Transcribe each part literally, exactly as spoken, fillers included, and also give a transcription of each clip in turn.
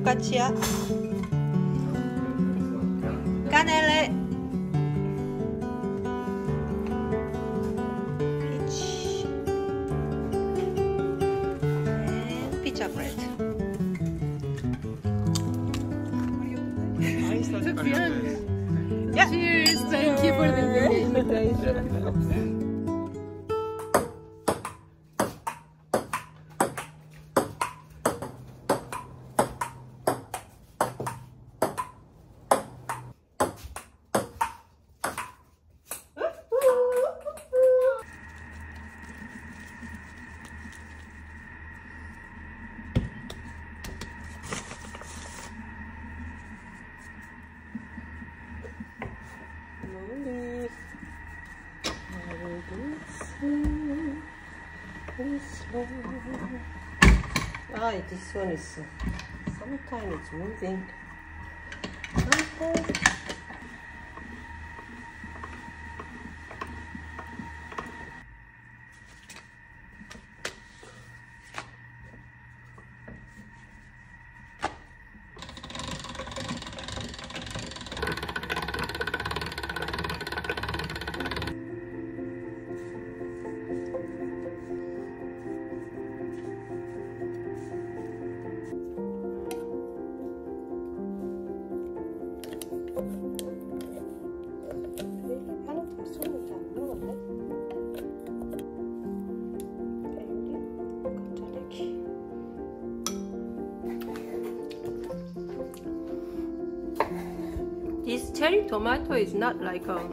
focaccia, cannelle, peach, and pizza bread. Took bien. Yeah. Cheers! Thank you for the invitation. Ah, this one is, sometimes it's moving. Okay. This cherry tomato is not like um,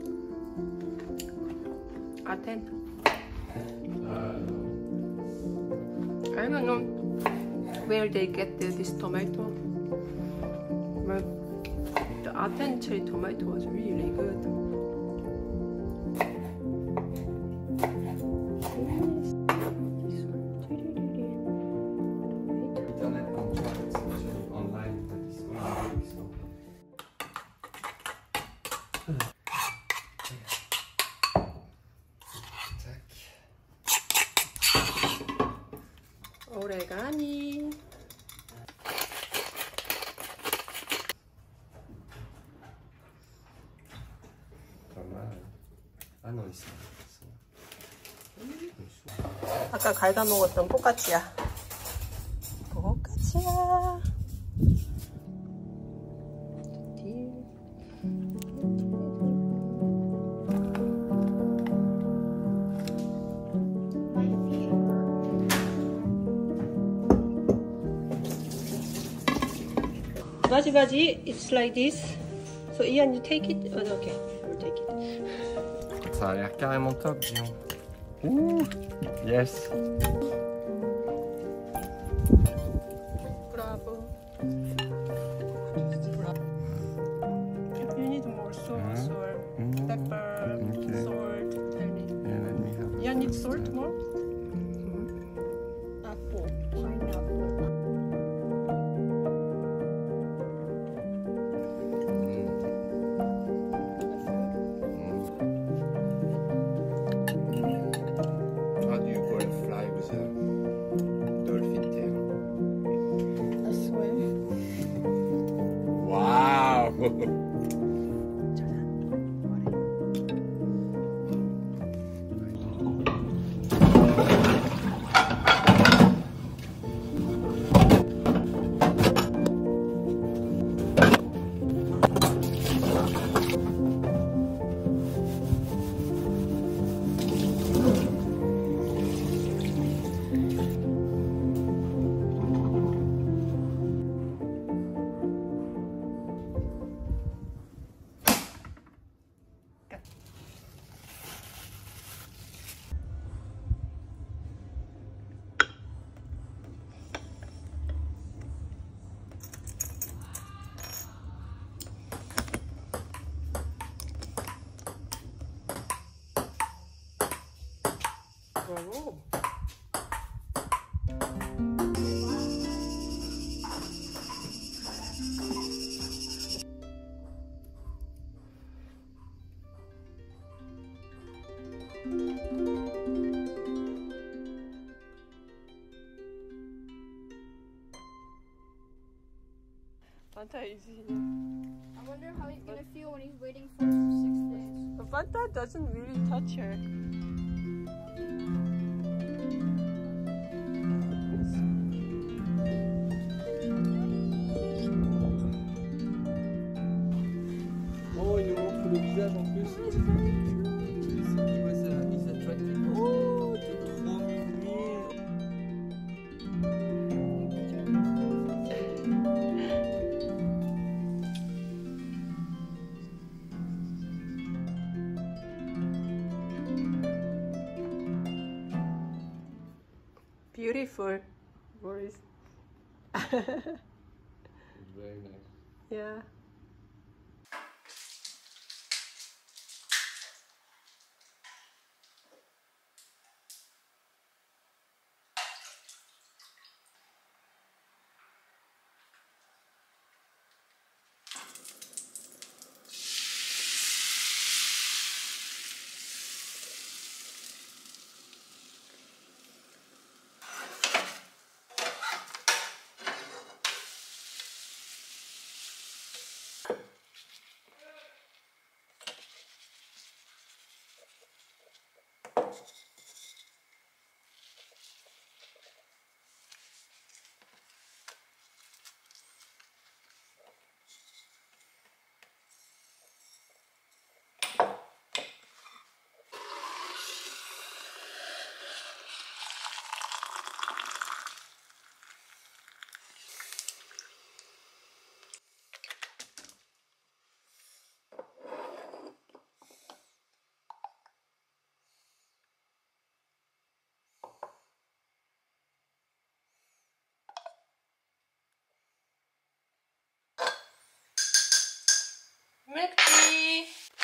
Aten. I don't know where they get the, this tomato, but the Aten cherry tomato was really good. Oregano. 아까 갈가 먹었던 포카치야. 포카치야. Baji baji, it's like this. So Ian, you take it? Oh, okay, I'll take it. Ça a l'air carrément top, Dion. Ouh, yes. Bravo. You need more sauce or pepper, Okay. salt. Yeah, let me have. You need salt more? Apple, pineapple. Bravo. Fanta is here. I wonder how he's gonna feel when he's waiting for six days. But Fanta doesn't really touch her. Oh, il nous montre le visage en plus. Tu vois ça, il s'attraque. Oh, t'es trop mignon. Beautiful, Boris. It's very nice. Yeah. Milk tea.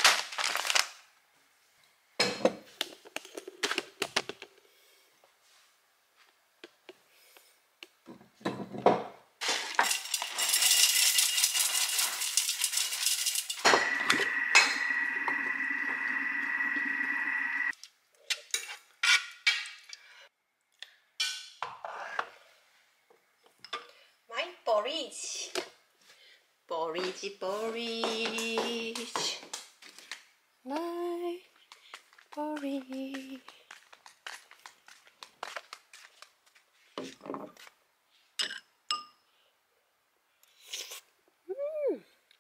My porridge. Porridge, porridge. My porridge. Mm.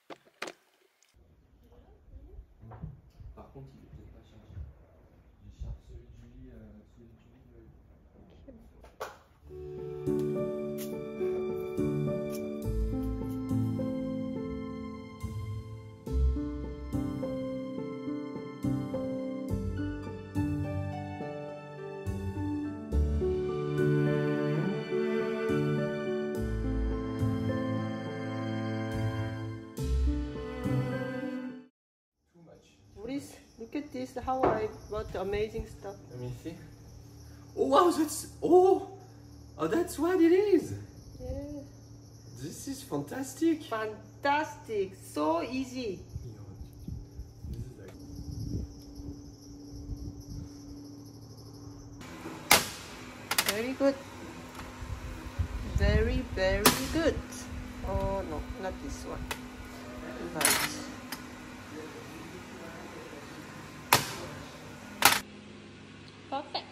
Par contre, il est peut-être pas chargé. Je charge celui de Julie, euh, celui de Julie. Boris, look at this, how I bought amazing stuff. Let me see. Oh wow, that's oh, oh that's what it is. Yeah. This is fantastic. Fantastic, so easy. This is like... Very good. Very, very good. Oh no, not this one. Right. Perfect.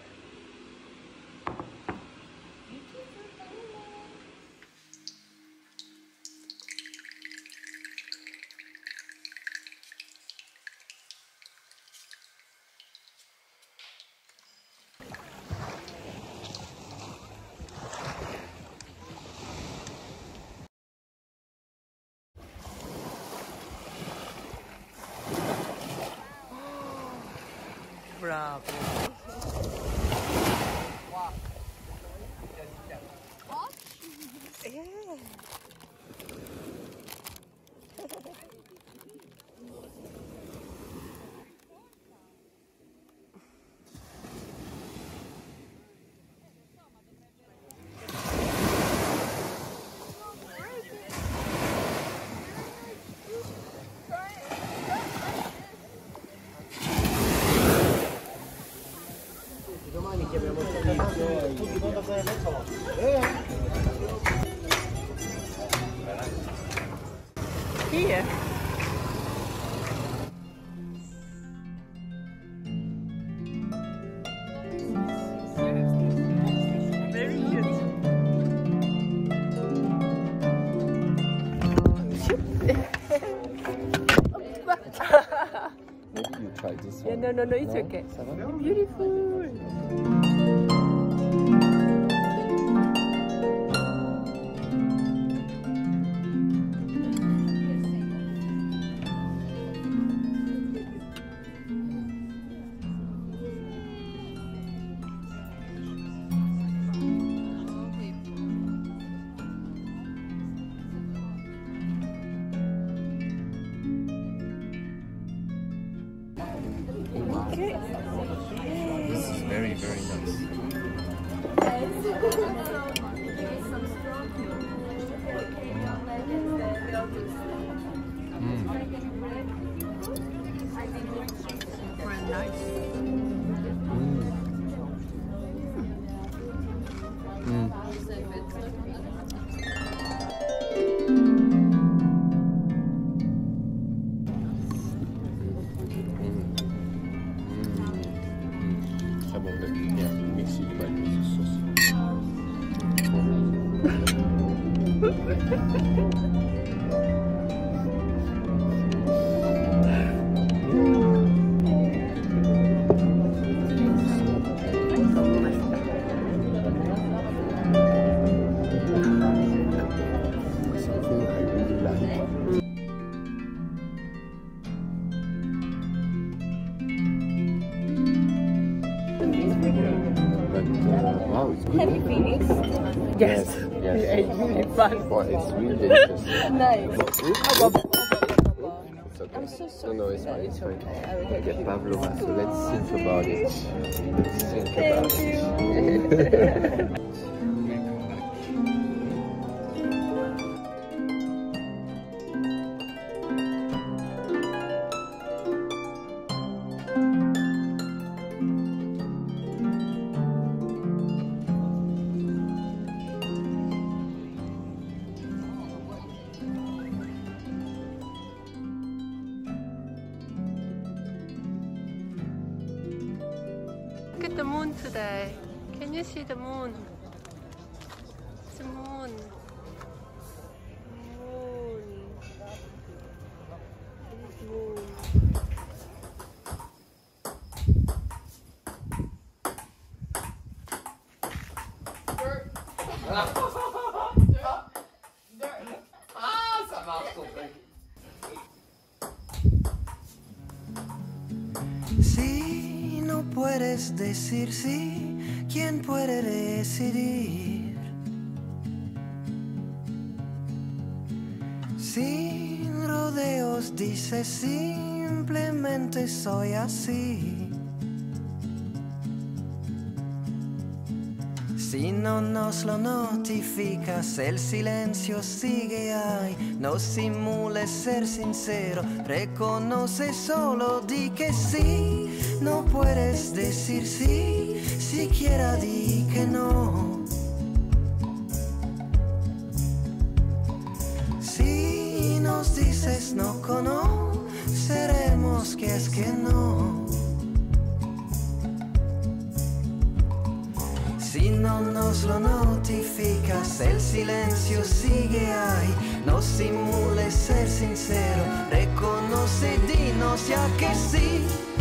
Bravo. Wow. Yeah. Maybe you try this Yeah, one. no, no, no, it's No? okay. Ça va? Beautiful. Okay. This is very, very nice. Mm. Very nice. Mm. Mm. Ah bon, ben, bien, mix it back with the sauce. Something I really like. But uh, wow, it's good. Have you finished? Yes. Yes. It's really fun. Well, it's really delicious. Nice. It's okay. I'm so sorry. No, no, it's No, fine. it's It's fine. okay. I will take Get it. Pavlova, so let's think about it. Let's think about Thank it. you. Look at the moon today. Can you see the moon? It's the moon. Moon. It's moon. Ah, ça marche ton truc. Si no puedes decir sí, ¿quién puede decidir? Sin rodeos dice simplemente soy así. Si no nos lo notificas, el silencio sigue ahí. No simules ser sincero, reconoce, solo di que sí. No puedes decir sí, siquiera di que no. Si nos dices no conoceremos que es que no. Si no nos lo notificas, el silencio sigue ahí. No simules ser sincero, reconoce, dinos ya que sí.